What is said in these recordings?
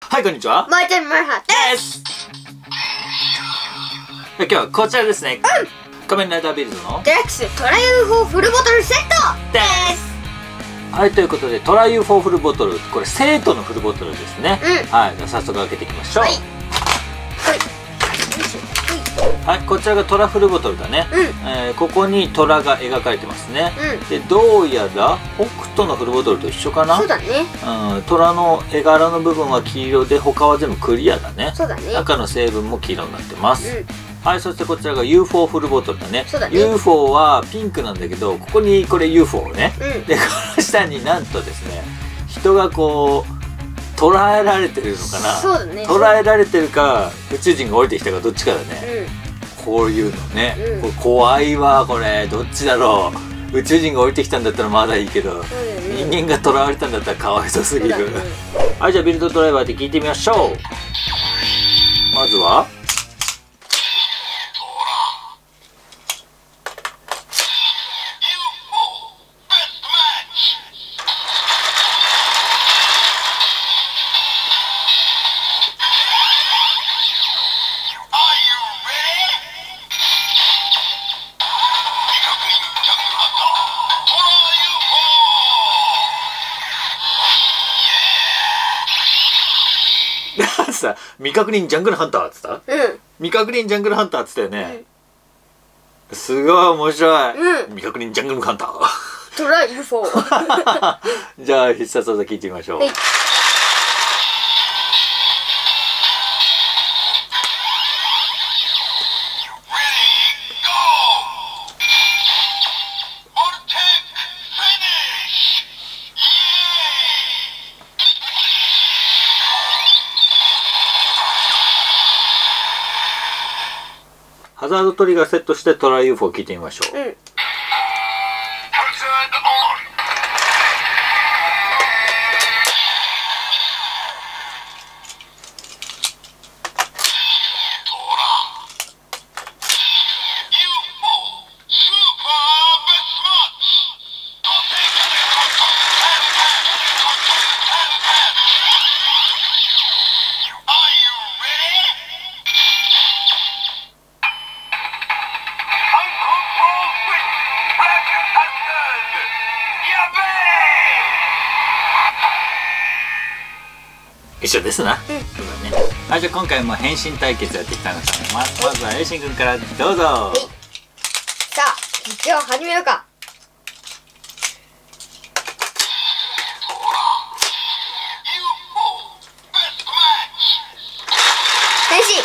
はい、こんにちは。 マイテンマルハです。 今日はこちらですね。仮面ライダービルドのデラックストラ UFO フルボトルセットです。 はい、ということでトラ UFO フルボトル、これ生徒のフルボトルですね。はい、じゃあ早速開けていきましょう。はい、こちらがトラフルボトルだね。ここにトラが描かれてますね。で、どうやら北斗のフルボトルと一緒かな。 そうだね。 トラの絵柄の部分は黄色で、他は全部クリアだね。 そうだね。 中の成分も黄色になってます。はい、そしてこちらが UFO フルボトルだね。 そうだね。 UFO はピンクなんだけど、ここにこれ UFO ね。で、この下になんとですね、人がこう捉えられてるのかな。 そうだね。 捉えられてるか宇宙人が降りてきたかどっちかだね。こういうのね、これ怖いわ。これどっちだろう。宇宙人が降りてきたんだったらまだいいけど、人間が囚われたんだったらかわいそうすぎる。はい、じゃあビルドドライバーで聞いてみましょう。まずはさ、未確認ジャングルハンターっつった？未確認ジャングルハンターっつったよね。すごい面白い。未確認ジャングルハンター。 トラ UFO。 じゃあ必殺技聞いてみましょう。ハザードトリガーセットしてトラ UFO を聞いてみましょう。一緒ですな。そうだね。はい、じゃあ今回も変身対決やってきたので、まずはエイシン君からどうぞ。 さあ、実況始めようか。変身。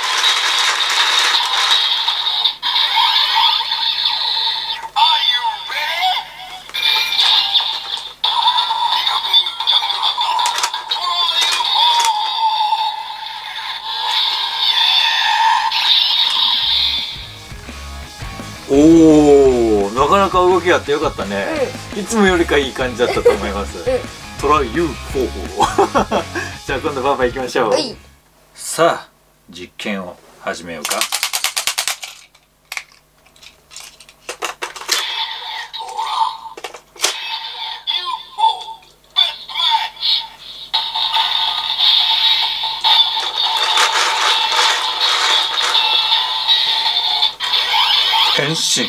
おお、なかなか動きがあってよかったね。いつもよりかいい感じだったと思います。トラ UFO。じゃあ今度パパ行きましょう。さあ実験を始めようか。変身。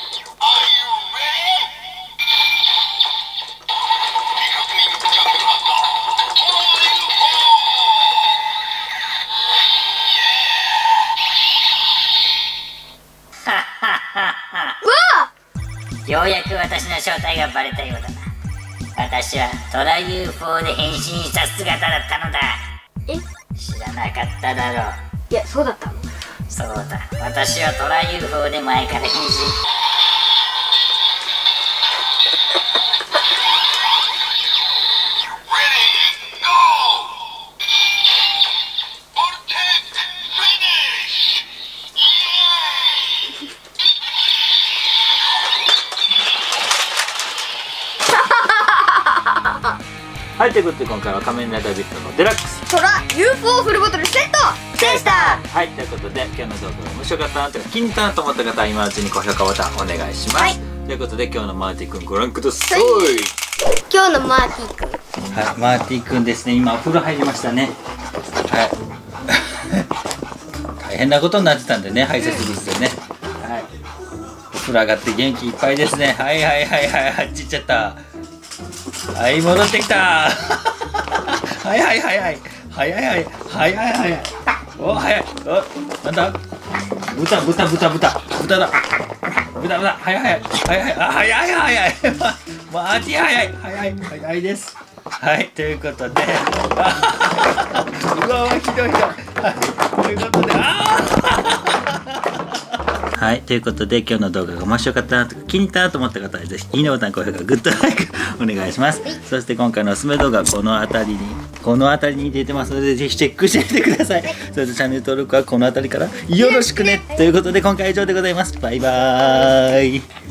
ようやく私の正体がバレたようだな。私はトラ UFO で変身した姿だったのだ。知らなかっただろう。 いや、そうだったの。 そうだ、私はトラ UFO で前から変身。 はい、ということで今回は仮面ライダービットのデラックストラ UFO フルボトルセットでした。 はい、ということで今日の動画が面白かったなとか気に入ったなと思った方は今のうちに高評価ボタンお願いします。ということで今日のマーティ君ご覧ください。 今日のマーティーくん。 はい、マーティーくんですね。今お風呂入りましたね。はい。大変なことになってたんでね、排泄物でね。はい。お風呂上がって元気いっぱいですね。はいはいはいはい、あっち行っちゃった。はい、戻ってきた。はいはいはいはい。はいはいはい。はいはいはい。お、早い。お、なんだ。豚だ。豚だ。はいはいはい。はいはい。あ、早い早い。マーティ早い。早いです。はい、ということで。うわ、ひどい。ということで、はい、ということで今日の動画が面白かったなとか気に入ったなと思った方はぜひいいねボタン、高評価、グッドライクお願いします。そして今回のおすすめ動画この辺りに出てますのでぜひチェックしてみてください。それとチャンネル登録はこの辺りからよろしくね。ということで今回は以上でございます。バイバーイ。